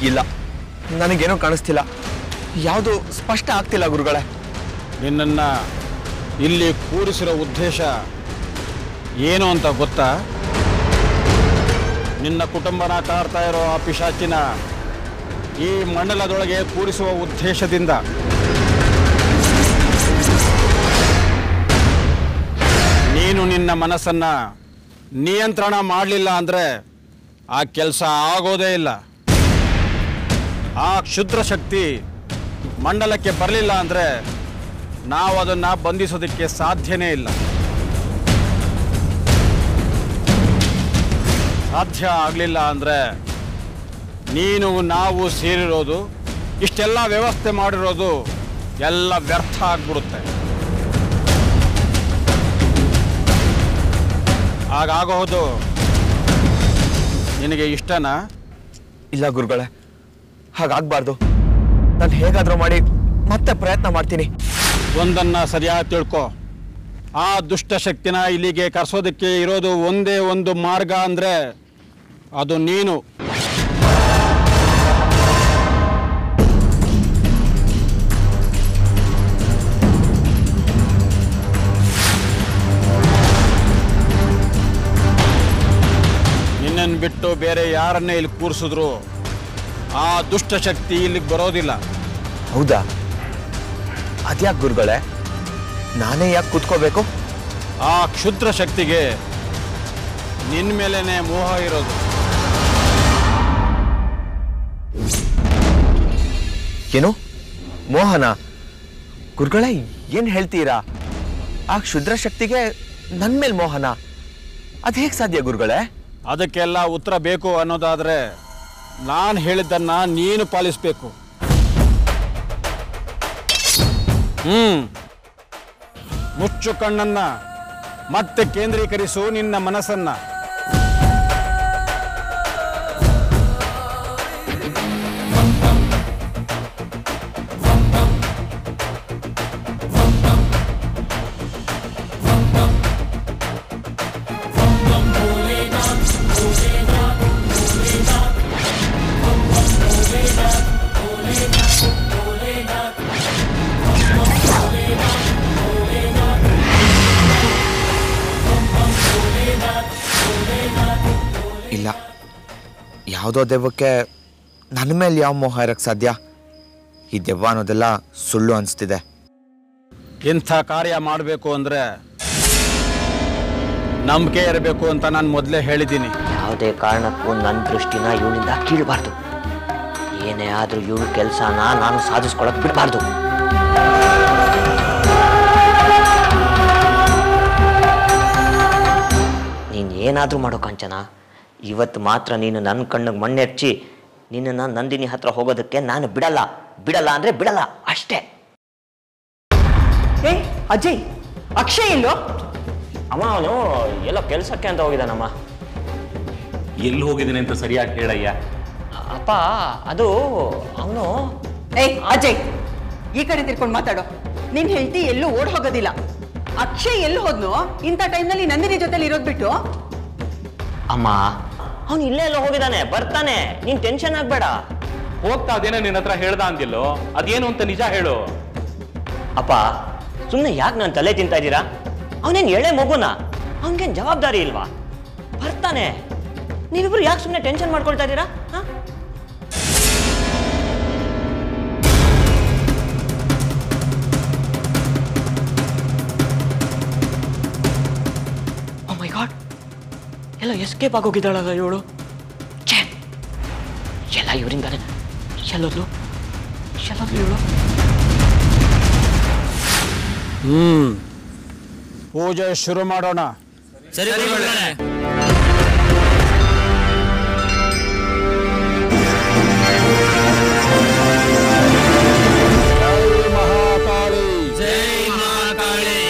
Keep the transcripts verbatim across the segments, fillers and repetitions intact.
ಇಲ್ಲ, ನನಗೇನೋ ಕಾಣಿಸ್ತಿಲ್ಲ, ಯಾವುದು ಸ್ಪಷ್ಟ ಆಗ್ತಿಲ್ಲ ಗುರುಗಳೇ. ನಿನ್ನನ್ನು ಇಲ್ಲಿ ಕೂರಿಸಿರೋ ಉದ್ದೇಶ ಏನು ಅಂತ ಗೊತ್ತಾ? ನಿನ್ನ ಕುಟುಂಬನ ಕಾಡ್ತಾ ಇರೋ ಆ ಪಿಶಾಚಿನ ಈ ಮಂಡಲದೊಳಗೆ ಕೂರಿಸುವ ಉದ್ದೇಶದಿಂದ ನೀನು ನಿನ್ನ ಮನಸ್ಸನ್ನು ನಿಯಂತ್ರಣ ಮಾಡಲಿಲ್ಲ ಅಂದರೆ ಆ ಕೆಲಸ ಆಗೋದೇ ಇಲ್ಲ. ಆ ಕ್ಷುದ್ರ ಶಕ್ತಿ ಮಂಡಲಕ್ಕೆ ಬರಲಿಲ್ಲ ಅಂದರೆ ನಾವು ಅದನ್ನು ಬಂಧಿಸೋದಕ್ಕೆ ಸಾಧ್ಯನೇ ಇಲ್ಲ. ಸಾಧ್ಯ ಆಗಲಿಲ್ಲ ಅಂದರೆ ನೀನು ನಾವು ಸೇರಿರೋದು, ಇಷ್ಟೆಲ್ಲ ವ್ಯವಸ್ಥೆ ಮಾಡಿರೋದು ಎಲ್ಲ ವ್ಯರ್ಥ ಆಗ್ಬಿಡುತ್ತೆ. ಹಾಗಾಗೋದು ನಿನಗೆ ಇಷ್ಟನಾ? ಇಲ್ಲ ಗುರುಗಳೇ, ಹಾಗಾಗಬಾರ್ದು. ನಾನು ಹೇಗಾದರೂ ಮಾಡಿ ಮತ್ತೆ ಪ್ರಯತ್ನ ಮಾಡ್ತೀನಿ. ಒಂದನ್ನು ಸರಿಯಾಗಿ ತಿಳ್ಕೊ, ಆ ದುಷ್ಟಶಕ್ತಿನ ಇಲ್ಲಿಗೆ ಕರೆಸೋದಕ್ಕೆ ಇರೋದು ಒಂದೇ ಒಂದು ಮಾರ್ಗ ಅಂದರೆ ಅದು ನೀನು. ನಿನ್ನನ್ನು ಬಿಟ್ಟು ಬೇರೆ ಯಾರನ್ನೇ ಇಲ್ಲಿ ಕೂರಿಸಿದ್ರು ಆ ದುಷ್ಟಶಕ್ತಿ ಇಲ್ಲಿಗೆ ಬರೋದಿಲ್ಲ. ಹೌದಾ? ಅದ್ಯಾಕೆ ಗುರುಗಳೇ, ನಾನೇ ಯಾಕೆ ಕೂತ್ಕೋಬೇಕು? ಆ ಕ್ಷುದ್ರ ಶಕ್ತಿಗೆ ನಿನ್ನ ಮೇಲೇನೆ ಮೋಹ ಇರೋದು. ಏನು ಮೋಹನ? ಗುರುಗಳೇ, ಏನು ಹೇಳ್ತೀರಾ? ಆ ಕ್ಷುದ್ರ ಶಕ್ತಿಗೆ ನನ್ನ ಮೇಲೆ ಮೋಹನ? ಅದು ಹೇಗೆ ಸಾಧ್ಯ ಗುರುಗಳೇ? ಅದಕ್ಕೆಲ್ಲ ಉತ್ತರ ಬೇಕು ಅನ್ನೋದಾದರೆ ನಾನು ಹೇಳಿದ್ದನ್ನು ನೀನು ಪಾಲಿಸಬೇಕು. ಹ್ಮ್ ಮುಚ್ಚು ಕಣ್ಣನ್ನ, ಮತ್ತೆ ಕೇಂದ್ರೀಕರಿಸು ನಿನ್ನ ಮನಸ್ಸನ್ನ. ಇಲ್ಲ, ಯಾವುದೋ ದೆವ್ವಕ್ಕೆ ನನ್ನ ಮೇಲೆ ಯಾವ ಮೋಹ ಇರಕ್ಕೆ ಸಾಧ್ಯ? ಈ ದೆವ್ವ ಅನ್ನೋದೆಲ್ಲ ಸುಳ್ಳು ಅನಿಸ್ತಿದೆ. ಇಂಥ ಕಾರ್ಯ ಮಾಡಬೇಕು ಅಂದರೆ ನಂಬಿಕೆ ಇರಬೇಕು ಅಂತ ನಾನು ಮೊದಲೇ ಹೇಳಿದ್ದೀನಿ. ಯಾವುದೇ ಕಾರಣಕ್ಕೂ ನನ್ನ ದೃಷ್ಟಿನ ಇವನಿಂದ ಕೀಳಬಾರ್ದು. ಏನೇ ಆದರೂ ಇವನ ಕೆಲಸನ ನಾನು ಸಾಧಿಸ್ಕೊಳಕ್ಕೆ ಬಿಡಬಾರ್ದು. ನೀನು ಏನಾದರೂ ಮಾಡೋ ಕಾಂಚನ, ಇವತ್ತು ಮಾತ್ರ ನೀನು ನನ್ನ ಕಣ್ಣಿಗೆ ಮಣ್ಣೆರ್ಚಿ ನಿನ್ನನ್ನು ನಂದಿನಿ ಹತ್ರ ಹೋಗೋದಕ್ಕೆ ನಾನು ಬಿಡಲ್ಲ. ಬಿಡಲ್ಲ ಅಂದರೆ ಬಿಡಲ್ಲ ಅಷ್ಟೇ. ಏ ಅಜಯ್, ಅಕ್ಷಯ್ ಇಲ್ಲೋ? ಅಮ್ಮ ಅವನು ಎಲ್ಲೋ ಕೆಲಸಕ್ಕೆ ಅಂತ ಹೋಗಿದ್ದಾನಮ್ಮ. ಎಲ್ಲಿ ಹೋಗಿದ್ದೀನಿ ಅಂತ ಸರಿಯಾಗಿ ಹೇಳಯ್ಯ. ಅಪ್ಪ ಅದು ಅವನು. ಏ ಅಜಯ್, ಈ ಕಡೆ ತಿರ್ಕೊಂಡು ಮಾತಾಡೋ. ನೀನ್ ಹೇಳ್ತಿ ಎಲ್ಲೂ ಓಡ್ ಹೋಗೋದಿಲ್ಲ. ಅಕ್ಷಯ್ ಎಲ್ಲಿ ಹೋದ್ನು? ಇಂಥ ಟೈಮ್ನಲ್ಲಿ ನಂದಿನಿ ಜೊತೆಲಿ ಇರೋದ್ ಬಿಟ್ಟು. ಅಮ್ಮ ಅವನು ಇಲ್ಲೇ ಎಲ್ಲೋ ಹೋಗಿದ್ದಾನೆ, ಬರ್ತಾನೆ, ನೀನ್ ಟೆನ್ಷನ್ ಆಗ್ಬೇಡ. ಹೋಗ್ತಾ ಅದೇನೋ ನಿನ್ನ ಹತ್ರ ಹೇಳ್ದ ಅಂದಿಲ್ಲೋ, ಅದೇನು ಅಂತ ನಿಜ ಹೇಳು. ಅಪ್ಪ ಸುಮ್ಮನೆ ಯಾಕೆ ನಾನು ತಲೆ ತಿಂತಾ ಇದ್ದೀರಾ? ಅವನೇನು ಎಳೆ ಮಗುನ, ಅವನಿಗೇನು ಜವಾಬ್ದಾರಿ ಇಲ್ವಾ? ಬರ್ತಾನೆ, ನೀವಿಬ್ರು ಯಾಕೆ ಸುಮ್ಮನೆ ಟೆನ್ಷನ್ ಮಾಡ್ಕೊಳ್ತಾ ಇದ್ದೀರಾ? ಹಾ ಓ ಮೈ ಗಾಡ್, ಎಲ್ಲ ಎಸ್ಕೇಪ್ ಆಗೋಗಿದ್ದಾಳಲ್ಲ ಇವಳು. ಛೇ, ಎಲ್ಲ ಇವರಿಂದಾನೆ. ಎಲ್ಲೋದ್ಲು ಎಲ್ಲೋದ್ಲು ಇವಳು? ಹ್ಮ್ ಪೂಜೆ ಶುರು ಮಾಡೋಣ. ಸರಿ ಮಹಾಕಾಳಿ, ಜೈ ಮಹಾಕಾಳಿ.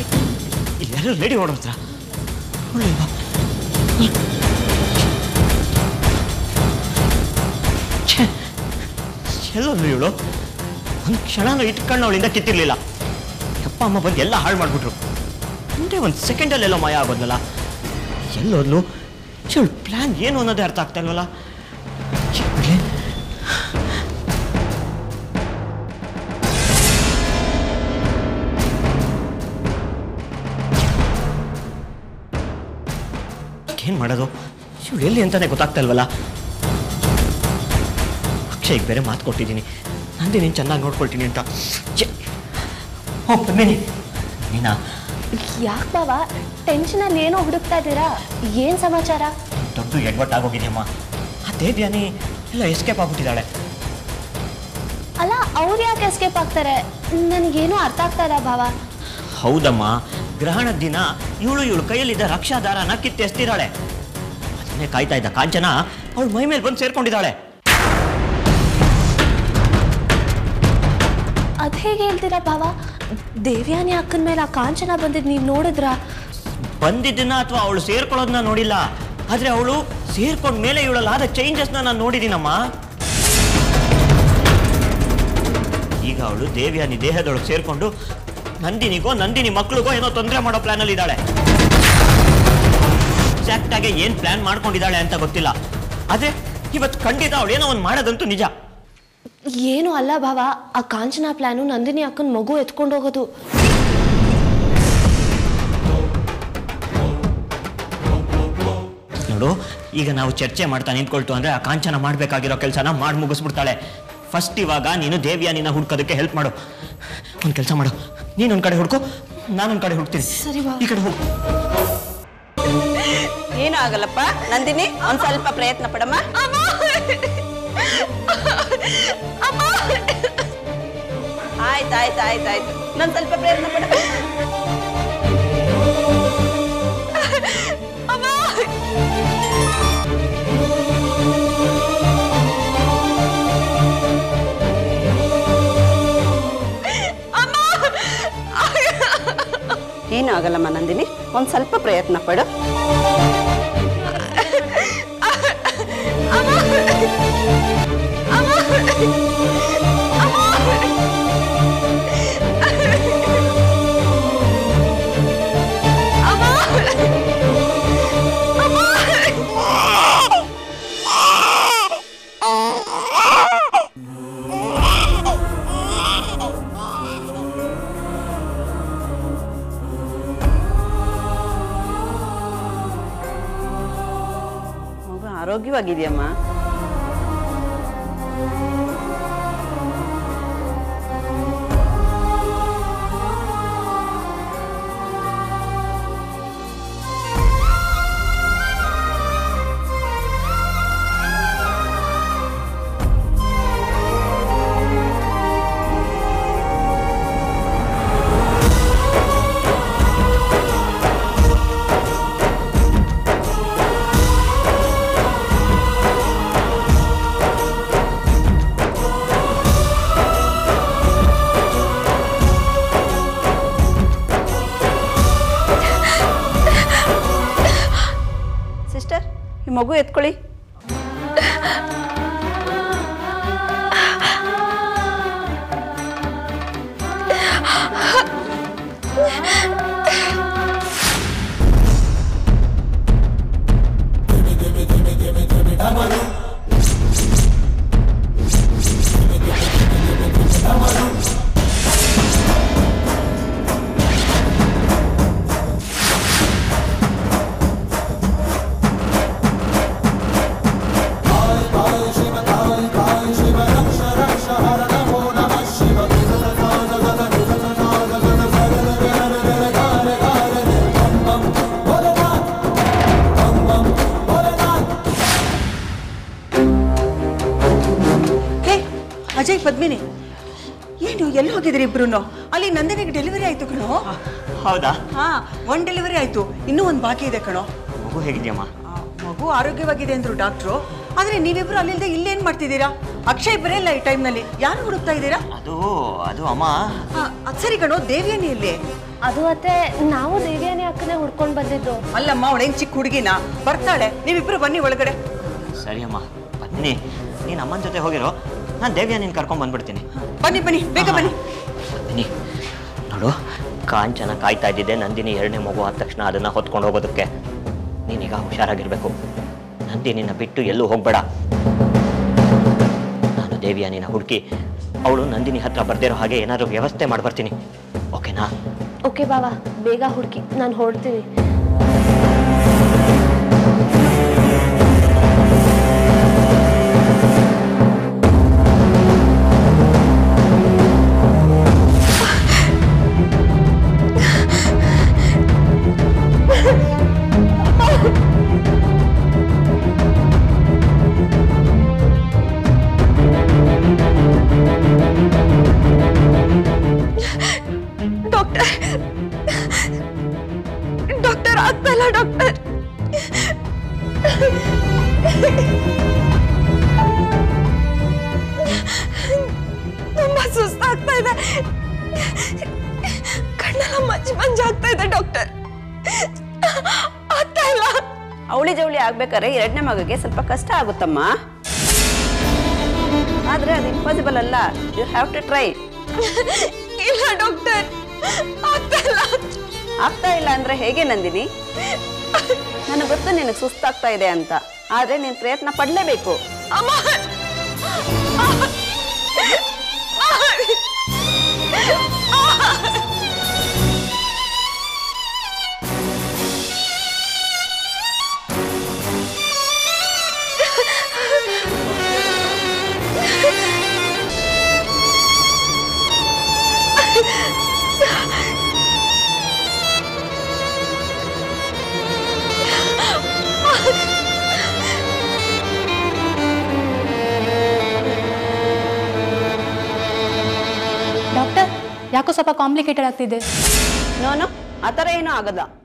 ಎಲ್ಲರೂ ರೆಡಿ ಓಡೋದ್ರ ಎಲ್ಲೋದ್ರು ಇವಳು ಒಂದು ಕ್ಷಣನೂ ಇಟ್ಕೊಂಡು ಅವಳಿಂದ ಕಿತ್ತಿರ್ಲಿಲ್ಲ ಅಪ್ಪ ಅಮ್ಮ ಬಂದು ಎಲ್ಲ ಹಾಳು ಮಾಡಿಬಿಟ್ರು ಅಂದರೆ ಒಂದು ಸೆಕೆಂಡಲ್ಲೆಲ್ಲೋ ಮಾಯ ಆಗೋದ್ನಲ್ಲ ಎಲ್ಲೋದ್ಲು ಇವಳು ಪ್ಲ್ಯಾನ್ ಏನು ಅನ್ನೋದೇ ಅರ್ಥ ಆಗ್ತಾ ಇಲ್ವಲ್ಲ ಏನು ಮಾಡೋದು ಇವಳು ಎಲ್ಲಿ ಅಂತಾನೆ ಗೊತ್ತಾಗ್ತಾ ಇಲ್ವಲ್ಲ ಅಕ್ಷಯ್ಗೆ ಬೇರೆ ಮಾತು ಕೊಟ್ಟಿದ್ದೀನಿ ನಂದೇ ನೀನು ಚೆನ್ನಾಗಿ ನೋಡ್ಕೊಳ್ತೀನಿ ಅಂತ ಹೋಗ್ತೀನಿ ನೀನಾ ಯಾಕೆ ಬಾವ ಟೆನ್ಷನಲ್ಲಿ ಏನೋ ಹುಡುಕ್ತಾ ಇದ್ದೀರಾ ಏನು ಸಮಾಚಾರ ದೊಡ್ಡ ಎಡ್ವಟ್ಟಾಗೋಗಿದೆಯಮ್ಮ ಆ ದೇವ್ಯಾನಿ ಎಲ್ಲ ಎಸ್ಕೇಪ್ ಆಗ್ಬಿಟ್ಟಿದ್ದಾಳೆ ಅಲ್ಲ ಅವ್ರು ಯಾಕೆ ಎಸ್ಕೇಪ್ ಆಗ್ತಾರೆ ನನಗೇನೂ ಅರ್ಥ ಆಗ್ತಾ ಇಲ್ಲ ಭಾವ ಹೌದಮ್ಮ ಗ್ರಹಣದ ದಿನ ಇವಳು ಇವಳು ಕೈಯಲ್ಲಿದ್ದ ರಕ್ಷಾದಾರನ ಕಿತ್ತೆಸ್ತಿದ್ದಾಳೆ ಅದನ್ನೇ ಕಾಯ್ತಾ ಇದ್ದ ಕಾಂಚನ ಅವಳು ಮೈ ಮೇಲೆ ಬಂದು ಸೇರ್ಕೊಂಡಿದ್ದಾಳೆ ಅದು ಹೇಗೆ ಹೇಳ್ತೀರಾ ಭಾವ ದೇವ್ಯಾನಿ ಅಕ್ಕನ ಮೇಲೆ ಆ ಕಾಂಚನ ಬಂದಿದ್ದು ನೀವು ನೋಡಿದ್ರಾ ಬಂದಿದ್ದನ್ನ ಅಥವಾ ಅವಳು ಸೇರ್ಕೊಳ್ಳೋದನ್ನ ನೋಡಿಲ್ಲ ಆದ್ರೆ ಅವಳು ಸೇರ್ಕೊಂಡ ಮೇಲೆ ಇವಳಲ್ಲಾದ ಚೇಂಜಸ್ನ ನಾನು ನೋಡಿದ್ದೀನಮ್ಮ ಈಗ ಅವಳು ದೇವ್ಯಾನಿ ದೇಹದೊಳಗೆ ಸೇರ್ಕೊಂಡು ನಂದಿನಿಗೋ ನಂದಿನಿ ಮಕ್ಳಿಗೋ ಏನೋ ತೊಂದರೆ ಮಾಡೋ ಪ್ಲಾನಲ್ಲಿ ಇದ್ದಾಳೆ ಎಕ್ಸಾಕ್ಟ್ ಆಗಿ ಏನ್ ಪ್ಲಾನ್ ಮಾಡ್ಕೊಂಡಿದ್ದಾಳೆ ಅಂತ ಗೊತ್ತಿಲ್ಲ ಆದ್ರೆ ಇವತ್ತು ಖಂಡಿತ ಅವಳು ಏನೋ ಒಂದು ಮಾಡೋದಂತೂ ನಿಜ ಏನು ಅಲ್ಲ ಭಾವ ಆ ಕಾಂಚನ ಪ್ಲಾನು ನಂದಿನಿ ಅಕ್ಕನ ಮಗು ಎತ್ಕೊಂಡು ಹೋಗೋದು ನೋಡು ಈಗ ನಾವು ಚರ್ಚೆ ಮಾಡ್ತಾ ನಿಂತ್ಕೊಳ್ತು ಅಂದ್ರೆ ಆ ಕಾಂಚನ ಮಾಡ್ಬೇಕಾಗಿರೋ ಕೆಲಸನ ಮಾಡಿ ಮುಗಿಸ್ಬಿಡ್ತಾಳೆ ಫಸ್ಟ್ ಇವಾಗ ನೀನು ದೇವ್ಯಾನಿನ ಹುಡ್ಕೋದಕ್ಕೆ ಹೆಲ್ಪ್ ಮಾಡು ಒಂದು ಕೆಲಸ ಮಾಡು ನೀನೊಂದ್ ಕಡೆ ಹುಡ್ಕೋ ನಾನೊಂದ್ ಕಡೆ ಹುಡ್ತೀನಿ ಸರಿ ಬಾ ಈ ಕಡೆ ಹೋಗು ಏನೂ ಆಗಲ್ಲಪ್ಪ ನಂದಿನಿ ಒಂದ್ ಸ್ವಲ್ಪ ಪ್ರಯತ್ನ ಪಡಮ್ಮ ಆಯ್ತು ಆಯ್ತು ಆಯ್ತು ಆಯ್ತು ನಾನು ಸ್ವಲ್ಪ ಪ್ರಯತ್ನ ಪಡ ಏನೂ ಆಗಲ್ಲಮ್ಮ ನಂದಿನಿ ಒಂದ್ ಸ್ವಲ್ಪ ಪ್ರಯತ್ನ ಪಡು ಆರೋಗ್ಯವಾಗಿದೆಯಮ್ಮ ಮಗು ಎತ್ಕೊಳ್ಳಿ ಅಜಯ್ ಪದ್ಮಿನಿ ಏನು ಎಲ್ಲಿ ಹೋಗಿದ್ರಿ ಇಬ್ರು ಅಲ್ಲಿ ನಂದಿನಿಗೆ ಡೆಲಿವರಿ ಆಯ್ತು ಕಣೋ ಹೌದಾ ಹಾ ಒಂದ್ ಡೆಲಿವರಿ ಆಯ್ತು ಇನ್ನೂ ಒಂದ್ ಬಾಕಿ ಇದೆ ಕಣೋ ಮಗು ಹೇಗಿದ್ಯಮ್ಮ ಮಗು ಆರೋಗ್ಯವಾಗಿದೆ ಅಂದ್ರು ಡಾಕ್ಟ್ರು ಆದ್ರೆ ನೀವಿಬ್ರು ಅಲ್ಲಿಂದ ಇಲ್ಲೇನ್ ಮಾಡ್ತಿದ್ದೀರಾ ಅಕ್ಷಯ್ ಬರಲ್ಲ ಈ ಟೈಮ್ ನಲ್ಲಿ ಯಾರು ಹುಡುಕ್ತಾ ಇದ್ದೀರಾ ಅದು ಅದು ಅಮ್ಮ ಅದ್ ಸರಿ ಕಣೋ ದೇವ್ಯಾನಿ ಇಲ್ಲಿ ಅದು ಅತ್ತೆ ನಾವು ದೇವಿಯಾನಿ ಅಕ್ಕನೇ ಹುಡ್ಕೊಂಡು ಬಂದಿದ್ದು. ಅಲ್ಲಮ್ಮ ಅವಳೇನ್ ಚಿಕ್ಕ ಹುಡುಗಿನ ಬರ್ತಾಳೆ, ನೀವಿಬ್ರು ಬನ್ನಿ ಒಳಗಡೆ. ಸರಿ ಅಮ್ಮ ಬನ್ನಿ, ನೀನು ಅಮ್ಮನ ಜೊತೆ ಹೋಗಿರೋ, ನಾನು ದೇವ್ಯಾ ನೀನು ಕರ್ಕೊಂಡು ಬಂದ್ಬಿಡ್ತೀನಿ. ಬನ್ನಿ ಬನ್ನಿ ಬೇಗ ಬನ್ನಿ. ಬನ್ನಿ. ನೋಡು, ಕಾಂಚನ ಕಾಯ್ತಾ ಇದ್ದಿದ್ದೆ ನಂದಿನಿ ಎರಡನೇ ಮಗು ಆದ ತಕ್ಷಣ ಅದನ್ನು ಹೊತ್ಕೊಂಡು ಹೋಗೋದಕ್ಕೆ. ನೀನೀಗ ಹುಷಾರಾಗಿರ್ಬೇಕು. ನಂದಿನಿನ ಬಿಟ್ಟು ಎಲ್ಲೂ ಹೋಗ್ಬೇಡ. ನಾನು ದೇವಿಯಾ ನೀನ ಹುಡುಕಿ ಅವಳು ನಂದಿನಿ ಹತ್ರ ಬರ್ದಿರೋ ಹಾಗೆ ಏನಾದರೂ ವ್ಯವಸ್ಥೆ ಮಾಡ್ಬರ್ತೀನಿ, ಓಕೆನಾ? ಓಕೆ ಬಾವಾ, ಬೇಗ ಹುಡುಕಿ, ನಾನು ಹೊರಡ್ತೀನಿ. ಡಾಕ್ಟರ್ ಆಗ್ತಾ ಇಲ್ಲ ಡಾಕ್ಟರ್. ತುಂಬಾ ಸುಸ್ತಾಗ್ತಾ ಇದೆ, ಕಣ್ಣೆಲ್ಲ ಮಂಜು ಮಂಜಾಗ್ತಾ ಇದೆ ಡಾಕ್ಟರ್. ಆಗ್ತಾ ಇಲ್ಲ. ಅವಳಿ ಜವಳಿ ಆಗ್ಬೇಕಾದ್ರೆ ಎರಡನೇ ಮಗಗೆ ಸ್ವಲ್ಪ ಕಷ್ಟ ಆಗುತ್ತಮ್ಮ, ಆದ್ರೆ ಅದು ಇಂಪಾಸಿಬಲ್ ಅಲ್ಲ. You have to try. ಇಲ್ಲ ಡಾಕ್ಟರ್, ಆಗ್ತಾ ಇಲ್ಲ. ಆಗ್ತಾ ಇಲ್ಲ ಅಂದ್ರೆ ಹೇಗೆ ನಂದಿನಿ? ನನಗೆ ಗೊತ್ತು ನಿನಗೆ ಸುಸ್ತಾಗ್ತಾ ಇದೆ ಅಂತ, ಆದ್ರೆ ನೀನು ಪ್ರಯತ್ನ ಪಡಲೇಬೇಕು. ಅಮ್ಮ ಡಾಕ್ಟರ್, ಯಾಕೋ ಸ್ವಲ್ಪ ಕಾಂಪ್ಲಿಕೇಟೆಡ್ ಆಗ್ತಿದೆ. ನೋನು ಆ ಥರ ಏನೂ ಆಗಲ್ಲ.